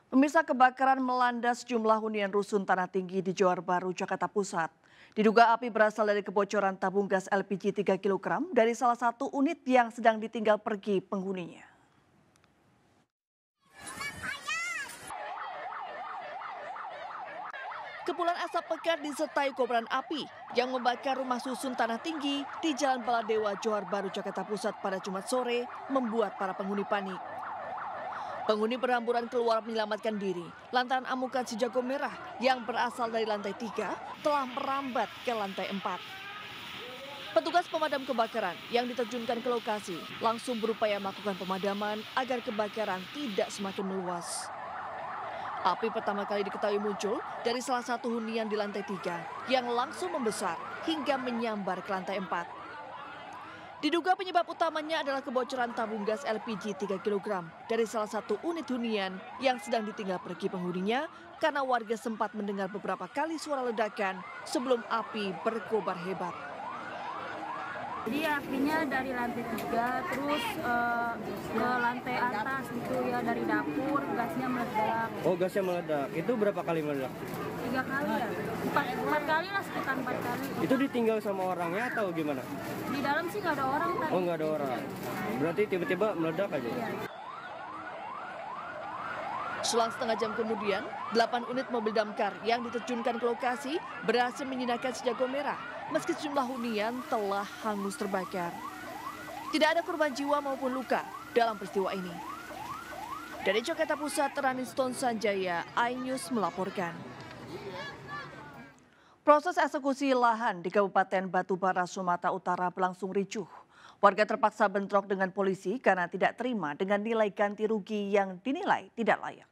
Pemirsa, kebakaran melanda sejumlah hunian rusun Tanah Tinggi di Johar Baru, Jakarta Pusat. Diduga api berasal dari kebocoran tabung gas LPG 3 kg dari salah satu unit yang sedang ditinggal pergi penghuninya. Kepulan asap pekat disertai kobaran api yang membakar rumah susun Tanah Tinggi di Jalan Baladewa, Johar Baru, Jakarta Pusat pada Jumat sore membuat para penghuni panik. Penghuni berhamburan keluar menyelamatkan diri lantaran amukan si jago merah yang berasal dari lantai 3 telah merambat ke lantai 4. Petugas pemadam kebakaran yang diterjunkan ke lokasi langsung berupaya melakukan pemadaman agar kebakaran tidak semakin meluas. Api pertama kali diketahui muncul dari salah satu hunian di lantai 3 yang langsung membesar hingga menyambar ke lantai 4. Diduga penyebab utamanya adalah kebocoran tabung gas LPG 3 kg dari salah satu unit hunian yang sedang ditinggal pergi penghuninya karena warga sempat mendengar beberapa kali suara ledakan sebelum api berkobar hebat. Jadi apinya dari lantai 3 terus ke lantai atas gitu ya, dari dapur gasnya meledak. Oh, gasnya meledak. Itu berapa kali meledak? 3 kali ya, 4 kali lah, sekitar 4 kali. Itu ditinggal sama orangnya atau gimana? Di dalam sih nggak ada orang tadi. Oh, nggak ada orang. Berarti tiba-tiba meledak aja? Iya. Selang setengah jam kemudian, 8 unit mobil damkar yang diterjunkan ke lokasi berhasil menyinakan si jago merah meski sejumlah hunian telah hangus terbakar. Tidak ada korban jiwa maupun luka dalam peristiwa ini. Dari Jakarta Pusat, Raniston Sanjaya, iNews melaporkan. Proses eksekusi lahan di Kabupaten Batubara, Sumatera Utara berlangsung ricuh. Warga terpaksa bentrok dengan polisi karena tidak terima dengan nilai ganti rugi yang dinilai tidak layak.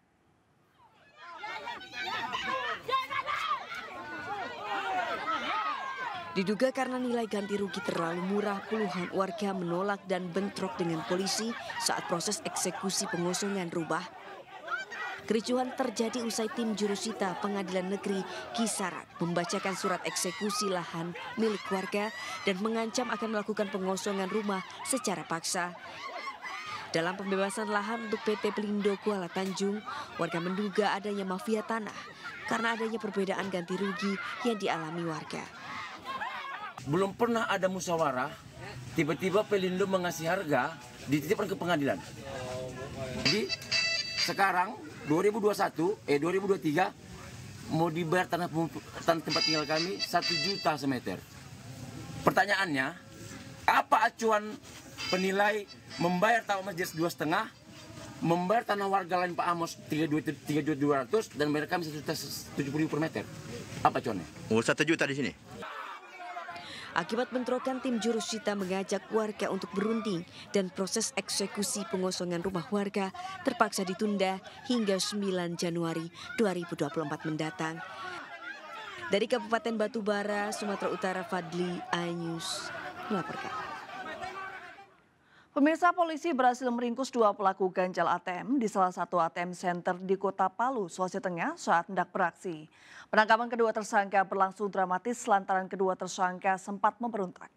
Diduga karena nilai ganti rugi terlalu murah, puluhan warga menolak dan bentrok dengan polisi saat proses eksekusi pengosongan rumah. Kericuhan terjadi usai tim jurusita Pengadilan Negeri Kisaran membacakan surat eksekusi lahan milik warga dan mengancam akan melakukan pengosongan rumah secara paksa. Dalam pembebasan lahan untuk PT Pelindo Kuala Tanjung, warga menduga adanya mafia tanah karena adanya perbedaan ganti rugi yang dialami warga. Belum pernah ada musyawarah, tiba-tiba Pelindo mengasih harga, dititipkan ke pengadilan. Jadi sekarang 2023 mau dibayar tanah tempat tinggal kami 1 juta semeter. Pertanyaannya, apa acuan penilai membayar tanah masjid 2,5, membayar tanah warga lain Pak Amos 3.200 dan bayar kami 1.070.000 per meter? Apa acuannya? Oh, 1 juta di sini. Akibat bentrokan, tim jurusita mengajak warga untuk berunding dan proses eksekusi pengosongan rumah warga terpaksa ditunda hingga 9 Januari 2024 mendatang. Dari Kabupaten Batubara, Sumatera Utara, Fadli, iNews melaporkan. Pemirsa, polisi berhasil meringkus 2 pelaku ganjal ATM di salah satu ATM center di Kota Palu, Sulawesi Tengah saat hendak beraksi. Penangkapan kedua tersangka berlangsung dramatis lantaran kedua tersangka sempat memberontak.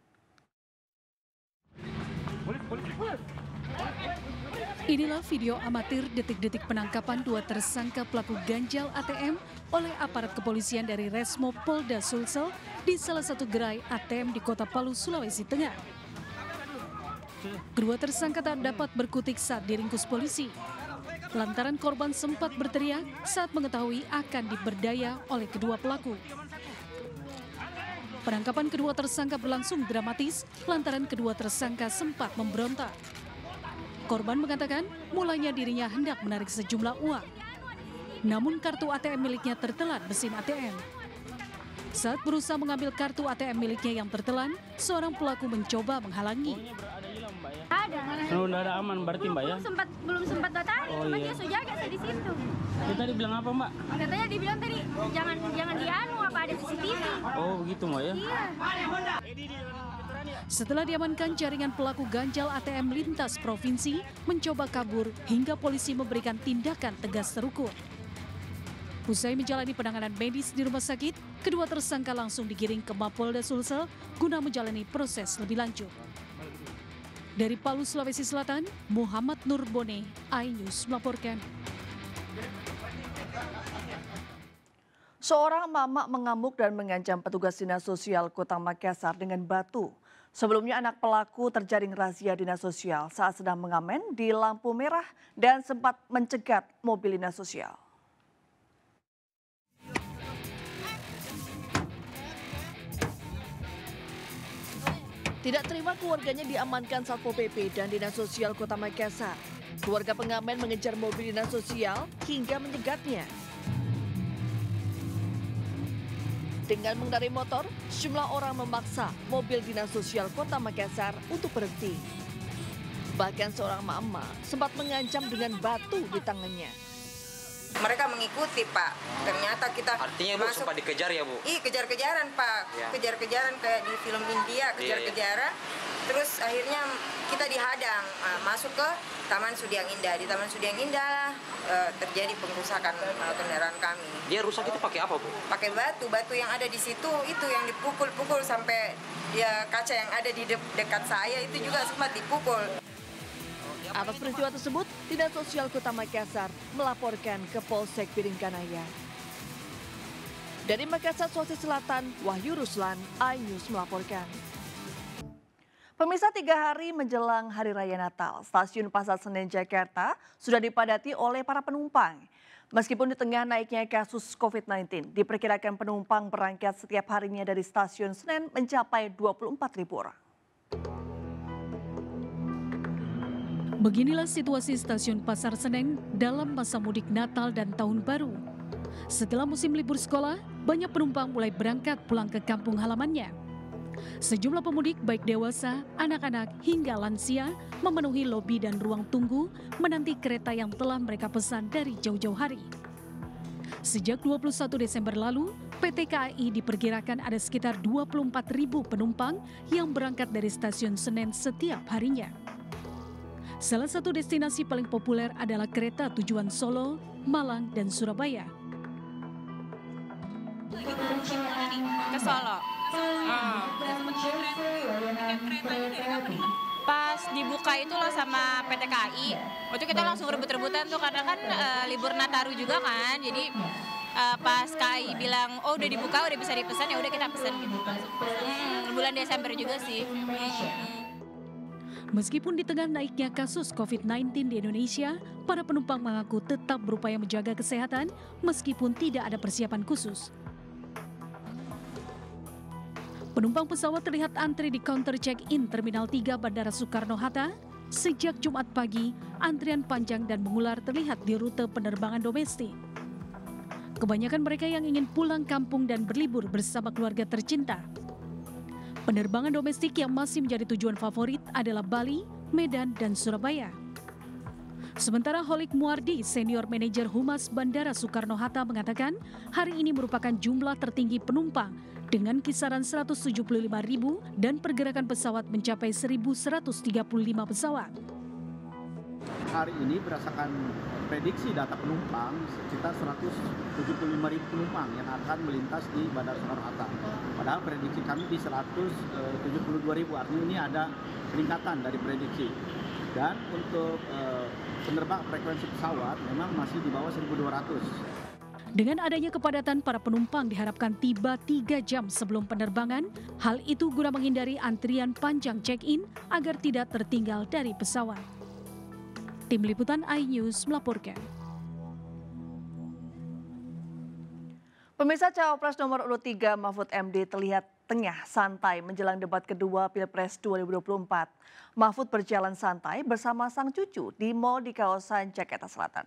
Inilah video amatir detik-detik penangkapan 2 tersangka pelaku ganjal ATM oleh aparat kepolisian dari Resmo Polda Sulsel di salah satu gerai ATM di Kota Palu, Sulawesi Tengah. Kedua tersangka tak dapat berkutik saat diringkus polisi, lantaran korban sempat berteriak saat mengetahui akan diberdaya oleh kedua pelaku. Penangkapan kedua tersangka berlangsung dramatis lantaran kedua tersangka sempat memberontak. Korban mengatakan mulanya dirinya hendak menarik sejumlah uang, namun kartu ATM miliknya tertelan mesin ATM. Saat berusaha mengambil kartu ATM miliknya yang tertelan, seorang pelaku mencoba menghalangi. Sudah ada aman berarti Mbak ya? Belum sempat datang, cuma iya. dia sudah jaga saya di situ. Dia tadi bilang apa Mbak? Katanya dibilang tadi jangan dianu apa ada CCTV. Oh begitu Mbak ya? Iya. Setelah diamankan, jaringan pelaku ganjal ATM lintas provinsi mencoba kabur hingga polisi memberikan tindakan tegas terukur. Usai menjalani penanganan medis di rumah sakit, kedua tersangka langsung digiring ke Mapolda Sulsel guna menjalani proses lebih lanjut. Dari Palu, Sulawesi Selatan, Muhammad Nurbone, iNews melaporkan. Seorang mama mengamuk dan mengancam petugas Dinas Sosial Kota Makassar dengan batu. Sebelumnya anak pelaku terjaring razia Dinas Sosial saat sedang mengamen di lampu merah dan sempat mencegat mobil Dinas Sosial. Tidak terima keluarganya diamankan Satpol PP dan Dinas Sosial Kota Makassar. Keluarga pengamen mengejar mobil Dinas Sosial hingga mencegatnya. Dengan mengendarai motor, sejumlah orang memaksa mobil Dinas Sosial Kota Makassar untuk berhenti. Bahkan seorang emak-emak sempat mengancam dengan batu di tangannya. Mereka mengikuti, Pak. Ternyata kita artinya Bu sempat dikejar ya, Bu? Iya, kejar-kejaran, Pak. Ya. Kejar-kejaran kayak di film India, kejar-kejaran. Terus akhirnya kita dihadang, masuk ke Taman Sudiang Indah. Di Taman Sudiang Indah terjadi pengrusakan kendaraan kami. Dia rusak itu pakai apa, Bu? Pakai batu yang ada di situ, itu yang dipukul-pukul sampai ya kaca yang ada di dekat saya itu juga sempat dipukul. Atas peristiwa tersebut, Dinas Sosial Kota Makassar melaporkan ke Polsek Piringkanaya. Dari Makassar, Sulawesi Selatan, Wahyu Ruslan, iNews melaporkan. Pemirsa, 3 hari menjelang Hari Raya Natal, Stasiun Pasar Senen Jakarta sudah dipadati oleh para penumpang. Meskipun di tengah naiknya kasus COVID-19, diperkirakan penumpang berangkat setiap harinya dari Stasiun Senen mencapai 24.000 orang. Beginilah situasi Stasiun Pasar Senen dalam masa mudik Natal dan Tahun Baru. Setelah musim libur sekolah, banyak penumpang mulai berangkat pulang ke kampung halamannya. Sejumlah pemudik baik dewasa, anak-anak hingga lansia memenuhi lobi dan ruang tunggu menanti kereta yang telah mereka pesan dari jauh-jauh hari. Sejak 21 Desember lalu, PT KAI diperkirakan ada sekitar 24.000 penumpang yang berangkat dari Stasiun Senen setiap harinya. Salah satu destinasi paling populer adalah kereta tujuan Solo, Malang, dan Surabaya. Ke Solo. Pas dibuka itulah sama PT KAI, waktu kita langsung rebut-rebutan tuh karena kan libur Nataru juga kan, jadi pas KAI bilang oh udah dibuka udah bisa dipesan, ya udah kita pesan gitu. Bulan Desember juga sih. Meskipun di tengah naiknya kasus COVID-19 di Indonesia, para penumpang mengaku tetap berupaya menjaga kesehatan meskipun tidak ada persiapan khusus. Penumpang pesawat terlihat antri di counter check-in Terminal 3 Bandara Soekarno-Hatta. Sejak Jumat pagi, antrian panjang dan mengular terlihat di rute penerbangan domestik. Kebanyakan mereka yang ingin pulang kampung dan berlibur bersama keluarga tercinta. Penerbangan domestik yang masih menjadi tujuan favorit adalah Bali, Medan, dan Surabaya. Sementara Holik Muardi, Senior Manajer Humas Bandara Soekarno-Hatta mengatakan hari ini merupakan jumlah tertinggi penumpang dengan kisaran 175.000 dan pergerakan pesawat mencapai 1.135 pesawat. Hari ini berdasarkan prediksi data penumpang, sekitar 175.000 penumpang yang akan melintas di Bandara Soekarno-Hatta. Padahal prediksi kami di 172.000, artinya ini ada peningkatan dari prediksi. Dan untuk penerbang frekuensi pesawat memang masih di bawah 1.200. Dengan adanya kepadatan, para penumpang diharapkan tiba 3 jam sebelum penerbangan. Hal itu guna menghindari antrian panjang check-in agar tidak tertinggal dari pesawat. Tim Liputan iNews melaporkan. Pemirsa, Cawapres nomor urut 3 Mahfud MD terlihat tengah santai menjelang debat kedua Pilpres 2024. Mahfud berjalan santai bersama sang cucu di mal di kawasan Jakarta Selatan.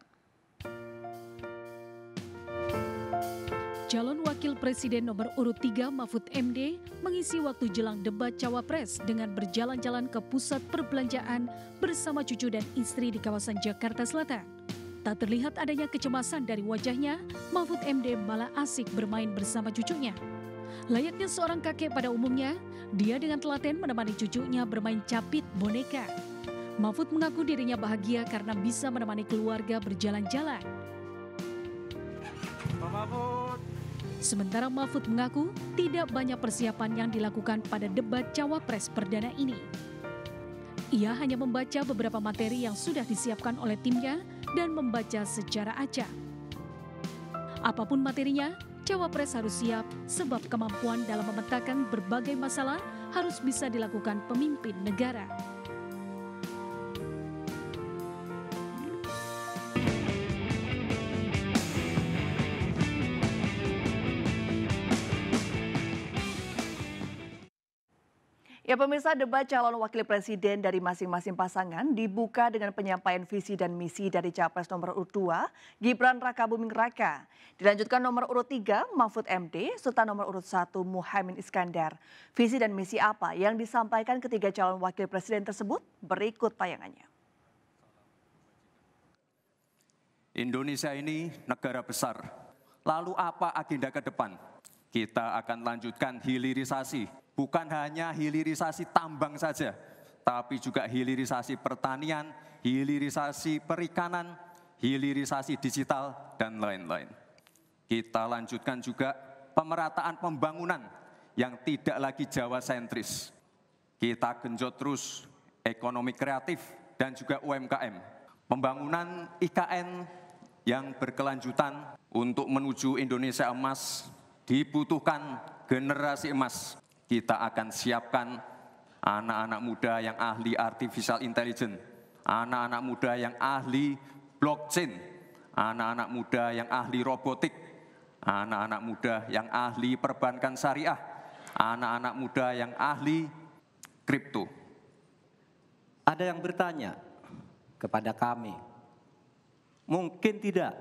Calon Wakil Presiden nomor urut 3 Mahfud MD mengisi waktu jelang debat Cawapres dengan berjalan-jalan ke pusat perbelanjaan bersama cucu dan istri di kawasan Jakarta Selatan. Tak terlihat adanya kecemasan dari wajahnya, Mahfud MD malah asik bermain bersama cucunya. Layaknya seorang kakek pada umumnya, dia dengan telaten menemani cucunya bermain capit boneka. Mahfud mengaku dirinya bahagia karena bisa menemani keluarga berjalan-jalan. Sementara Mahfud mengaku tidak banyak persiapan yang dilakukan pada debat Cawapres perdana ini. Ia hanya membaca beberapa materi yang sudah disiapkan oleh timnya dan membaca sejarah acak. Apapun materinya, Cawapres harus siap sebab kemampuan dalam memetakan berbagai masalah harus bisa dilakukan pemimpin negara. Ya pemirsa, debat calon wakil presiden dari masing-masing pasangan dibuka dengan penyampaian visi dan misi dari Capres nomor urut 2, Gibran Rakabuming Raka. Dilanjutkan nomor urut 3, Mahfud MD, serta nomor urut 1, Muhaimin Iskandar. Visi dan misi apa yang disampaikan ketiga calon wakil presiden tersebut? Berikut tayangannya. Indonesia ini negara besar. Lalu apa agenda ke depan? Kita akan lanjutkan hilirisasi. Bukan hanya hilirisasi tambang saja, tapi juga hilirisasi pertanian, hilirisasi perikanan, hilirisasi digital, dan lain-lain. Kita lanjutkan juga pemerataan pembangunan yang tidak lagi Jawa sentris. Kita genjot terus ekonomi kreatif dan juga UMKM. Pembangunan IKN yang berkelanjutan untuk menuju Indonesia emas dibutuhkan generasi emas. Kita akan siapkan anak-anak muda yang ahli artificial intelligence, anak-anak muda yang ahli blockchain, anak-anak muda yang ahli robotik, anak-anak muda yang ahli perbankan syariah, anak-anak muda yang ahli kripto. Ada yang bertanya kepada kami, mungkin tidak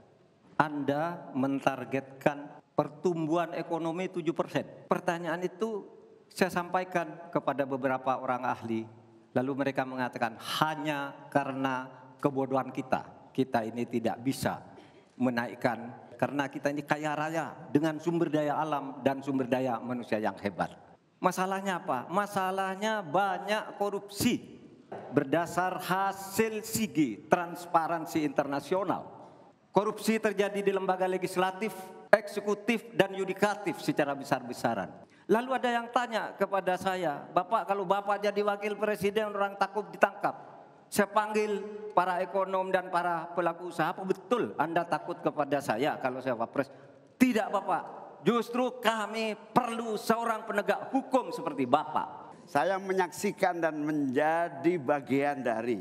Anda mentargetkan pertumbuhan ekonomi 7%. Pertanyaan itu saya sampaikan kepada beberapa orang ahli, lalu mereka mengatakan hanya karena kebodohan kita ini tidak bisa menaikkan karena kita ini kaya raya dengan sumber daya alam dan sumber daya manusia yang hebat. Masalahnya apa? Masalahnya banyak korupsi berdasar hasil SIGI, Transparansi Internasional. Korupsi terjadi di lembaga legislatif, eksekutif, dan yudikatif secara besar-besaran. Lalu ada yang tanya kepada saya, Bapak kalau Bapak jadi wakil presiden orang takut ditangkap. Saya panggil para ekonom dan para pelaku usaha, apa betul Anda takut kepada saya kalau saya wapres? Tidak Bapak, justru kami perlu seorang penegak hukum seperti Bapak. Saya menyaksikan dan menjadi bagian dari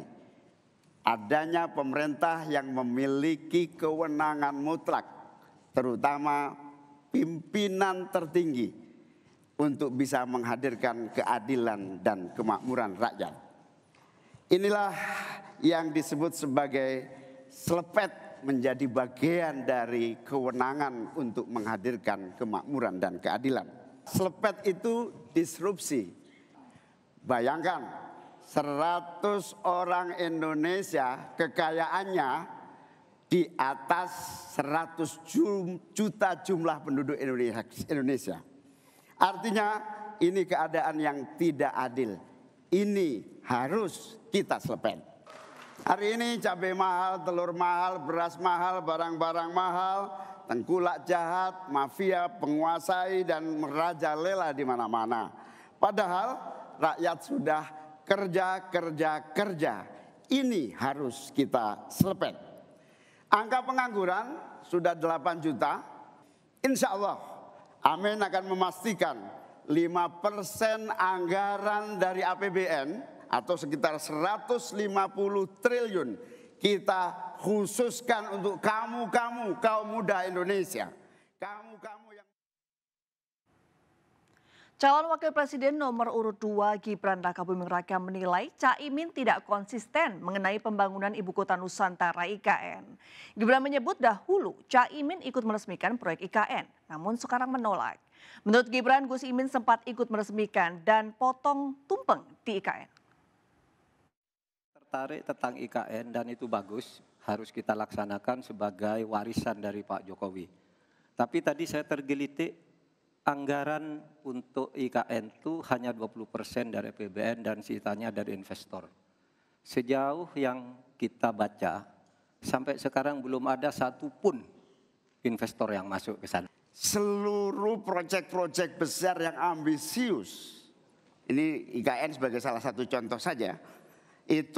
adanya pemerintah yang memiliki kewenangan mutlak, terutama pimpinan tertinggi untuk bisa menghadirkan keadilan dan kemakmuran rakyat. Inilah yang disebut sebagai selepet menjadi bagian dari kewenangan untuk menghadirkan kemakmuran dan keadilan. Selepet itu disrupsi. Bayangkan 100 orang Indonesia kekayaannya di atas 100 juta jumlah penduduk Indonesia. Artinya ini keadaan yang tidak adil. Ini harus kita selepet. Hari ini cabai mahal, telur mahal, beras mahal, barang-barang mahal, tengkulak jahat, mafia penguasai dan merajalela di mana-mana. Padahal rakyat sudah kerja. Ini harus kita selepet. Angka pengangguran sudah 8 juta. Insya Allah, Amin akan memastikan 5% anggaran dari APBN atau sekitar 150 triliun kita khususkan untuk kamu kaum muda Indonesia. Kamu yang Calon Wakil Presiden nomor urut 2 Gibran Rakabuming Raka menilai Caimin tidak konsisten mengenai pembangunan Ibu Kota Nusantara IKN. Gibran menyebut dahulu Caimin ikut meresmikan proyek IKN, namun sekarang menolak. Menurut Gibran, Gus Imin sempat ikut meresmikan dan potong tumpeng di IKN. Tertarik tentang IKN dan itu bagus, harus kita laksanakan sebagai warisan dari Pak Jokowi. Tapi tadi saya tergelitik. Anggaran untuk IKN itu hanya 20% dari APBN dan sisanya dari investor. Sejauh yang kita baca, sampai sekarang belum ada satupun investor yang masuk ke sana. Seluruh proyek-proyek besar yang ambisius, ini IKN sebagai salah satu contoh saja, itu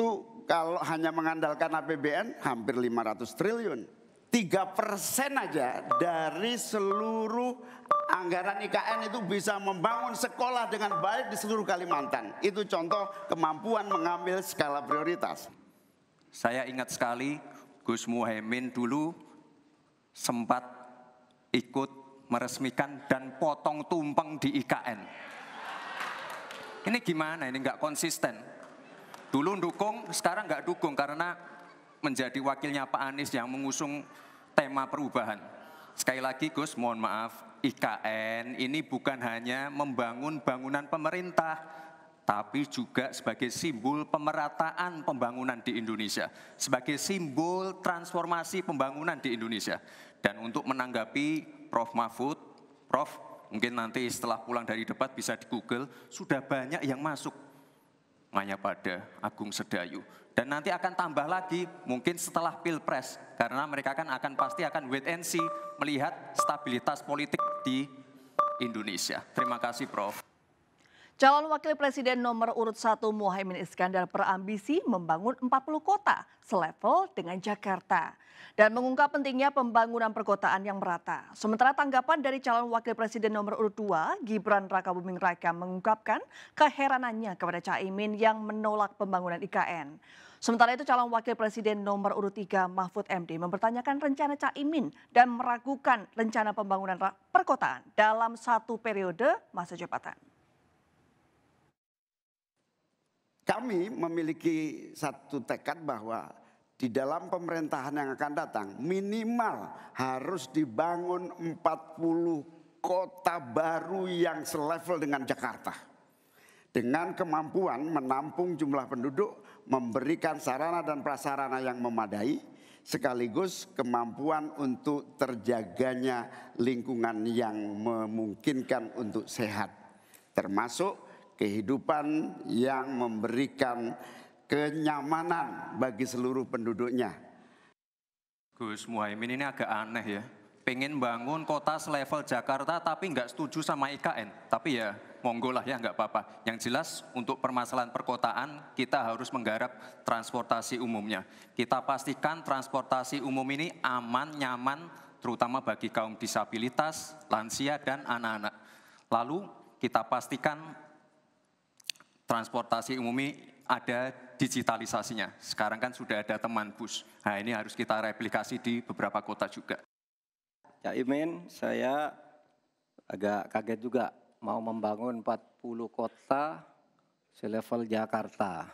kalau hanya mengandalkan APBN hampir 500 triliun. 3% aja dari seluruh anggaran IKN itu bisa membangun sekolah dengan baik di seluruh Kalimantan. Itu contoh kemampuan mengambil skala prioritas. Saya ingat sekali Gus Muhaimin dulu sempat ikut meresmikan dan potong tumpeng di IKN. Ini gimana? Ini nggak konsisten. Dulu dukung, sekarang nggak dukung karena menjadi wakilnya Pak Anies yang mengusung tema perubahan. Sekali lagi Gus, mohon maaf, IKN ini bukan hanya membangun bangunan pemerintah, tapi juga sebagai simbol pemerataan pembangunan di Indonesia, sebagai simbol transformasi pembangunan di Indonesia. Dan untuk menanggapi Prof. Mahfud, Prof, mungkin nanti setelah pulang dari debat bisa di Google, sudah banyak yang masuk. Mayapada, Agung Sedayu. Dan nanti akan tambah lagi mungkin setelah Pilpres, karena mereka pasti akan wait and see melihat stabilitas politik di Indonesia. Terima kasih Prof. Calon Wakil Presiden nomor urut 1 Muhaimin Iskandar berambisi membangun 40 kota selevel dengan Jakarta dan mengungkap pentingnya pembangunan perkotaan yang merata. Sementara tanggapan dari calon Wakil Presiden nomor urut 2 Gibran Rakabuming Raka mengungkapkan keheranannya kepada Caimin yang menolak pembangunan IKN. Sementara itu calon Wakil Presiden nomor urut 3 Mahfud MD mempertanyakan rencana Caimin dan meragukan rencana pembangunan perkotaan dalam satu periode masa jabatan. Kami memiliki satu tekad bahwa di dalam pemerintahan yang akan datang minimal harus dibangun 40 kota baru yang selevel dengan Jakarta. Dengan kemampuan menampung jumlah penduduk, memberikan sarana dan prasarana yang memadai, sekaligus kemampuan untuk terjaganya lingkungan yang memungkinkan untuk sehat. Termasuk kehidupan yang memberikan kenyamanan bagi seluruh penduduknya. Gus Muhaimin ini agak aneh ya. Pengen bangun kota selevel Jakarta tapi nggak setuju sama IKN. Tapi ya monggo lah ya nggak apa-apa. Yang jelas untuk permasalahan perkotaan kita harus menggarap transportasi umumnya. Kita pastikan transportasi umum ini aman, nyaman, terutama bagi kaum disabilitas, lansia, dan anak-anak. Lalu kita pastikan transportasi umum ini ada digitalisasinya. Sekarang kan sudah ada teman bus. Nah ini harus kita replikasi di beberapa kota juga. Caimin, saya agak kaget juga mau membangun 40 kota selevel Jakarta.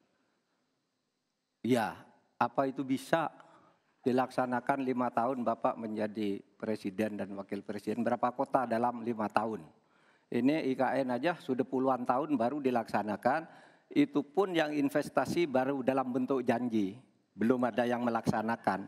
Ya, apa itu bisa dilaksanakan 5 tahun Bapak menjadi presiden dan wakil presiden? Berapa kota dalam 5 tahun? Ini IKN aja sudah puluhan tahun baru dilaksanakan, itu pun yang investasi baru dalam bentuk janji, belum ada yang melaksanakan.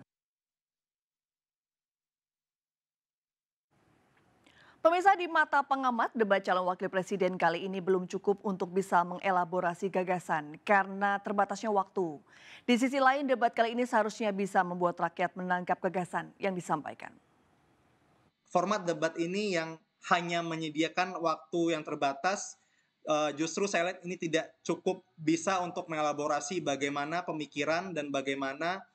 Pemirsa, di mata pengamat, debat calon wakil presiden kali ini belum cukup untuk bisa mengelaborasi gagasan karena terbatasnya waktu. Di sisi lain, debat kali ini seharusnya bisa membuat rakyat menangkap gagasan yang disampaikan. Format debat ini yang hanya menyediakan waktu yang terbatas, justru saya lihat ini tidak cukup bisa untuk mengelaborasi bagaimana pemikiran dan bagaimana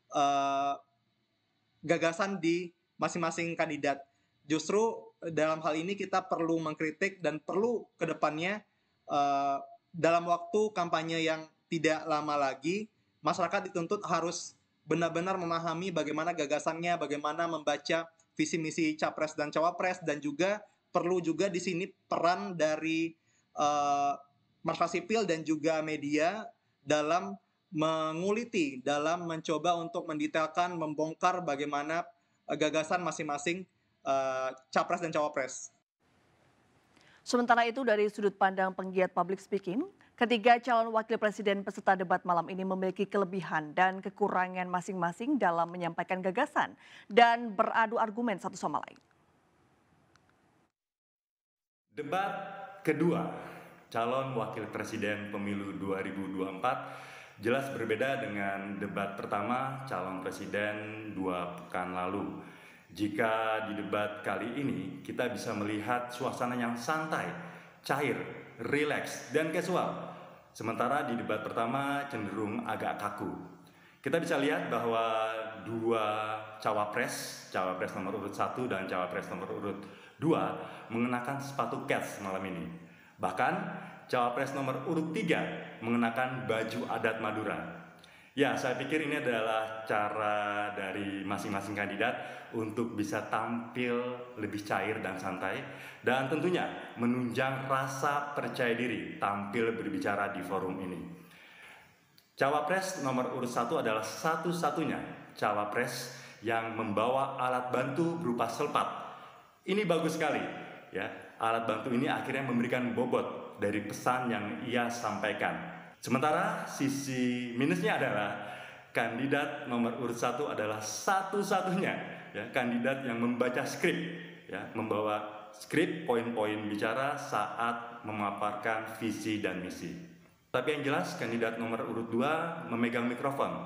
gagasan di masing-masing kandidat. Justru dalam hal ini kita perlu mengkritik dan perlu ke depannya dalam waktu kampanye yang tidak lama lagi, masyarakat dituntut harus benar-benar memahami bagaimana gagasannya, bagaimana membaca visi misi capres dan cawapres, dan juga perlu juga di sini peran dari masyarakat sipil dan juga media dalam menguliti, dalam mencoba untuk mendetailkan, membongkar bagaimana gagasan masing-masing capres dan cawapres. Sementara itu dari sudut pandang penggiat public speaking, ketiga calon wakil presiden peserta debat malam ini memiliki kelebihan dan kekurangan masing-masing dalam menyampaikan gagasan dan beradu argumen satu sama lain. Debat kedua, calon wakil presiden pemilu 2024 jelas berbeda dengan debat pertama calon presiden 2 pekan lalu. Jika di debat kali ini kita bisa melihat suasana yang santai, cair, rileks, dan casual. Sementara di debat pertama cenderung agak kaku. Kita bisa lihat bahwa dua cawapres nomor urut 1 dan cawapres nomor urut 2 mengenakan sepatu Keds malam ini. Bahkan cawapres nomor urut 3 mengenakan baju adat Madura. Ya, saya pikir ini adalah cara dari masing-masing kandidat untuk bisa tampil lebih cair dan santai, dan tentunya menunjang rasa percaya diri tampil berbicara di forum ini. Cawapres nomor urut 1 adalah satu-satunya cawapres yang membawa alat bantu berupa selpat. Ini bagus sekali, ya. Alat bantu ini akhirnya memberikan bobot dari pesan yang ia sampaikan. Sementara sisi minusnya adalah kandidat nomor urut 1 adalah satu-satunya, ya, kandidat yang membaca skrip, ya, membawa skrip poin-poin bicara saat memaparkan visi dan misi. Tapi yang jelas kandidat nomor urut 2 memegang mikrofon.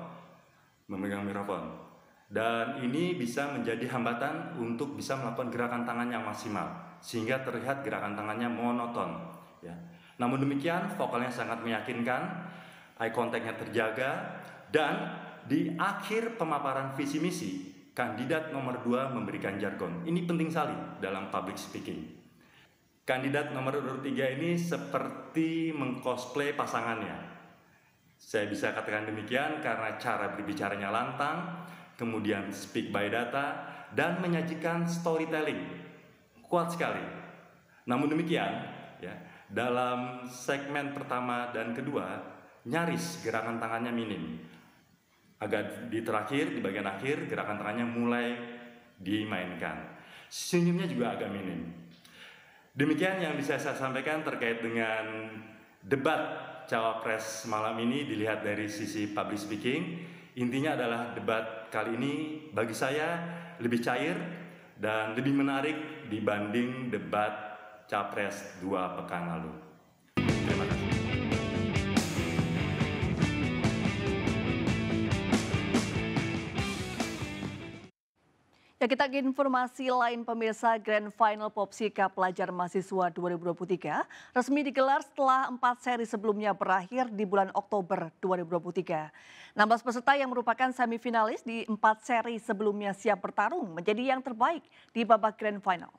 Dan ini bisa menjadi hambatan untuk bisa melakukan gerakan tangan yang maksimal, sehingga terlihat gerakan tangannya monoton, ya. Namun demikian, vokalnya sangat meyakinkan, eye contact-nya terjaga, dan di akhir pemaparan visi misi, kandidat nomor 2 memberikan jargon. Ini penting sekali dalam public speaking. Kandidat nomor urut 3 ini seperti mengcosplay pasangannya. Saya bisa katakan demikian karena cara berbicaranya lantang, kemudian speak by data, dan menyajikan storytelling. Kuat sekali. Namun demikian, ya, dalam segmen pertama dan kedua, nyaris gerakan tangannya minim. Agak di terakhir, di bagian akhir, gerakan tangannya mulai dimainkan. Senyumnya juga agak minim. Demikian yang bisa saya sampaikan terkait dengan debat Cawapres malam ini dilihat dari sisi public speaking. Intinya adalah debat kali ini bagi saya lebih cair dan lebih menarik dibanding debat Capres 2 pekan lalu. Terima kasih. Ya, kita ke informasi lain pemirsa. Grand Final Popsika Pelajar Mahasiswa 2023 resmi digelar setelah 4 seri sebelumnya berakhir di bulan Oktober 2023. 16 peserta yang merupakan semifinalis di 4 seri sebelumnya siap bertarung menjadi yang terbaik di babak Grand Final.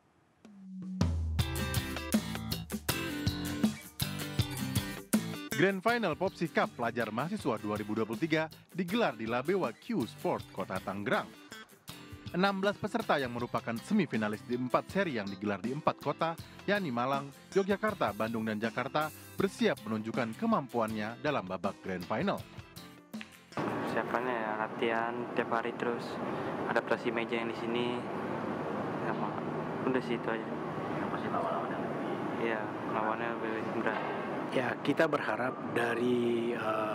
Grand Final Popsika Pelajar Mahasiswa 2023 digelar di Labewa Q Sport Kota Tangerang. 16 peserta yang merupakan semifinalis di 4 seri yang digelar di 4 kota, yakni Malang, Yogyakarta, Bandung, dan Jakarta, bersiap menunjukkan kemampuannya dalam babak Grand Final. Persiapannya ya latihan tiap hari, terus adaptasi meja yang di sini, sama udah sih itu aja. Pasti lawan-lawannya lebih. Iya, lawannya lebih berat. Ya, kita berharap dari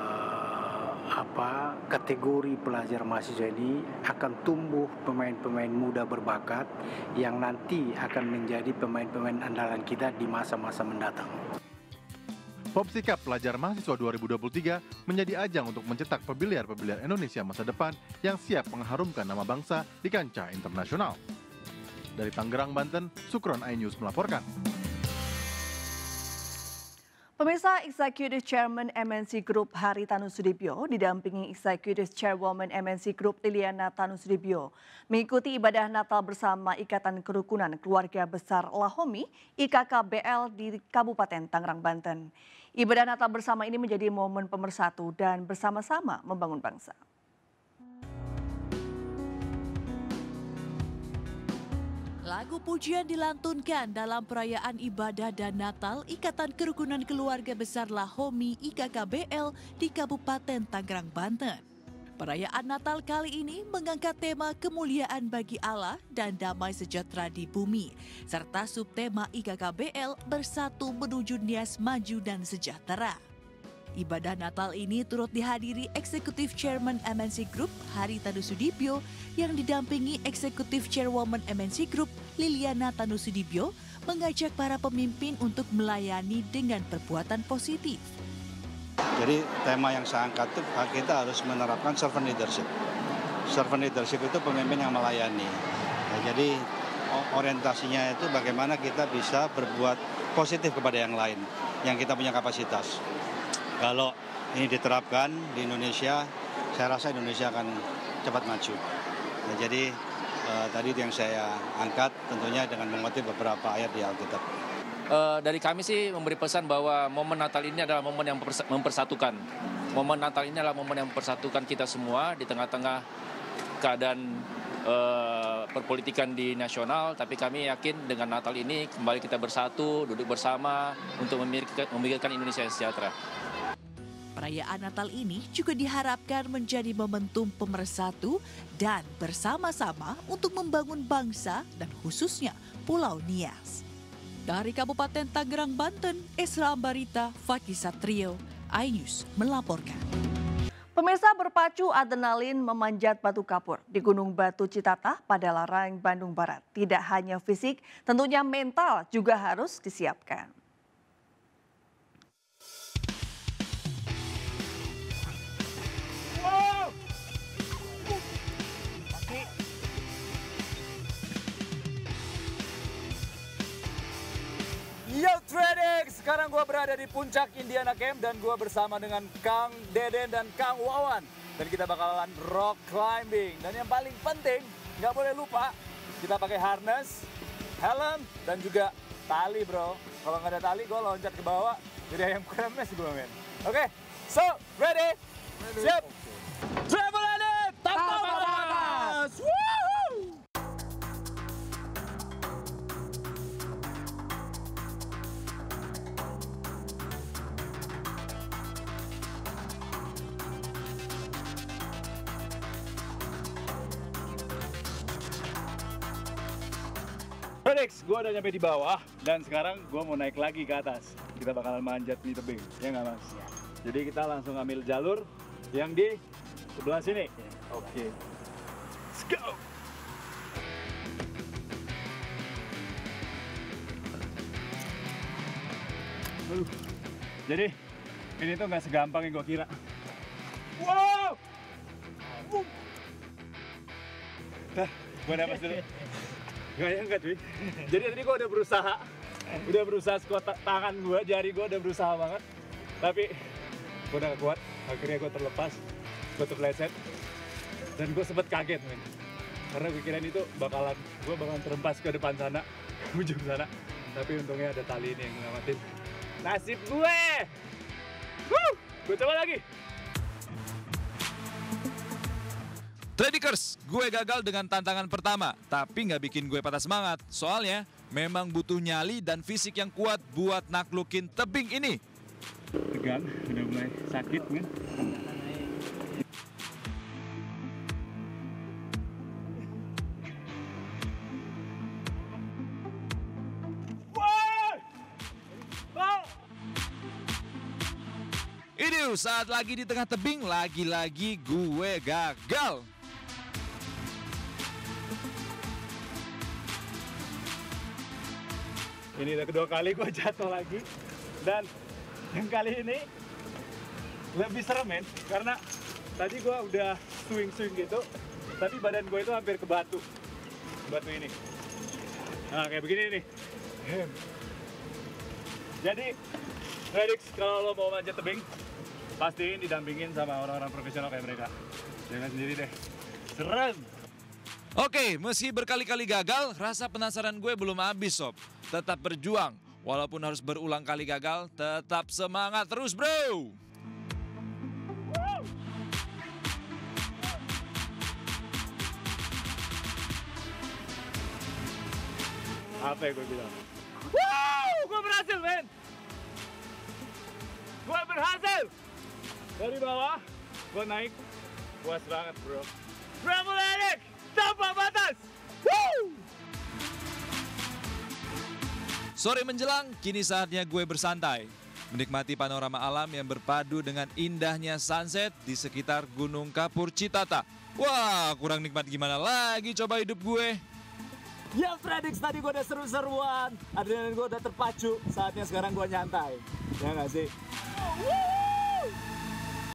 kategori pelajar mahasiswa ini akan tumbuh pemain-pemain muda berbakat yang nanti akan menjadi pemain-pemain andalan kita di masa-masa mendatang. Popsika Pelajar Mahasiswa 2023 menjadi ajang untuk mencetak pebiliar-pebiliar Indonesia masa depan yang siap mengharumkan nama bangsa di kancah internasional. Dari Tangerang, Banten, Sukron iNews melaporkan. Pemirsa, Executive Chairman MNC Group Haritanu Sudibyo didampingi Executive Chairwoman MNC Group Liliana Tanu Sudibyo mengikuti ibadah Natal bersama Ikatan Kerukunan Keluarga Besar Lahomi IKKBL di Kabupaten Tangerang, Banten. Ibadah Natal bersama ini menjadi momen pemersatu dan bersama-sama membangun bangsa. Lagu pujian dilantunkan dalam perayaan ibadah dan Natal Ikatan Kerukunan Keluarga Besar Lahomi IKKBL di Kabupaten Tangerang, Banten. Perayaan Natal kali ini mengangkat tema kemuliaan bagi Allah dan damai sejahtera di bumi, serta subtema IKKBL bersatu menuju nias maju dan sejahtera. Ibadah Natal ini turut dihadiri Executive Chairman MNC Group Haritanu Sudibyo yang didampingi Executive Chairwoman MNC Group Liliana Tanu Sudibyo mengajak para pemimpin untuk melayani dengan perbuatan positif. Jadi tema yang saya angkat itu kita harus menerapkan servant leadership. Servant leadership itu pemimpin yang melayani. Ya, jadi orientasinya itu bagaimana kita bisa berbuat positif kepada yang lain, yang kita punya kapasitas. Kalau ini diterapkan di Indonesia, saya rasa Indonesia akan cepat maju. Nah, jadi tadi itu yang saya angkat tentunya dengan mengutip beberapa ayat di Alkitab. Dari kami sih memberi pesan bahwa momen Natal ini adalah momen yang mempersatukan. Momen Natal ini adalah momen yang mempersatukan kita semua di tengah-tengah keadaan perpolitikan di nasional, tapi kami yakin dengan Natal ini kembali kita bersatu, duduk bersama untuk memikirkan Indonesia yang sejahtera. Perayaan Natal ini juga diharapkan menjadi momentum pemersatu dan bersama-sama untuk membangun bangsa dan khususnya Pulau Nias. Dari Kabupaten Tangerang, Banten, Esra Ambarita, Fakih Satrio, iNews melaporkan. Pemirsa, berpacu adrenalin memanjat Batu Kapur di Gunung Batu Citatah pada Larang, Bandung Barat. Tidak hanya fisik, tentunya mental juga harus disiapkan. Yo Trading, sekarang gue berada di puncak Indiana Camp dan gue bersama dengan Kang Deden dan Kang Wawan. Dan kita bakalan rock climbing. Dan yang paling penting, nggak boleh lupa, kita pakai harness, helm, dan juga tali bro. Kalau nggak ada tali, gue loncat ke bawah, jadi ayam kremes gue men. Oke, so ready? Siap? Travel edit, tanpa batas! Woohoo! Felix, gue udah nyampe di bawah dan sekarang gue mau naik lagi ke atas. Kita bakalan manjat nih tebing, ya nggak mas? Ya. Jadi kita langsung ambil jalur yang di sebelah sini. Oke. Let's go! Jadi ini tuh nggak segampang yang gue kira. Wow! Nah, gue napas dulu. Gak nyangka cuy. Jadi tadi gue udah berusaha sekuat tangan gue, jari gue udah berusaha banget. Tapi gue udah gak kuat, akhirnya gue terlepas, gue terpleset. Dan gue sempet kaget men. Karena gue kirain itu gue bakalan terempas ke depan sana, ke ujung sana. Tapi untungnya ada tali ini yang ngelamatin. Nasib gue! Gue coba lagi. Tradikers, gue gagal dengan tantangan pertama, tapi nggak bikin gue patah semangat. Soalnya memang butuh nyali dan fisik yang kuat buat naklukin tebing ini. Tegang, udah mulai sakit kan? Ini saat lagi di tengah tebing, lagi-lagi gue gagal. Ini udah kedua kali gue jatuh lagi. Dan yang kali ini lebih serem men. Karena tadi gue udah swing-swing gitu, tapi badan gue itu hampir ke batu. Batu ini. Nah kayak begini nih. Jadi Redix, kalau lo mau manjat tebing, pastiin didampingin sama orang-orang profesional kayak mereka. Jangan sendiri deh. Serem! Oke, meski berkali-kali gagal, rasa penasaran gue belum habis sob. Tetap berjuang, walaupun harus berulang kali gagal, tetap semangat terus bro! Apa yang gue bilang? Wow, gue berhasil men! Gue berhasil! Dari bawah, gue naik, puas banget bro. Travel edit, tanpa batas! Woo! Sore menjelang, kini saatnya gue bersantai. Menikmati panorama alam yang berpadu dengan indahnya sunset di sekitar Gunung Kapur Citatah. Wah, kurang nikmat gimana lagi coba hidup gue. Ya Fredix, tadi gue udah seru-seruan, adrenalin gue udah terpacu, saatnya sekarang gue nyantai. Ya nggak sih?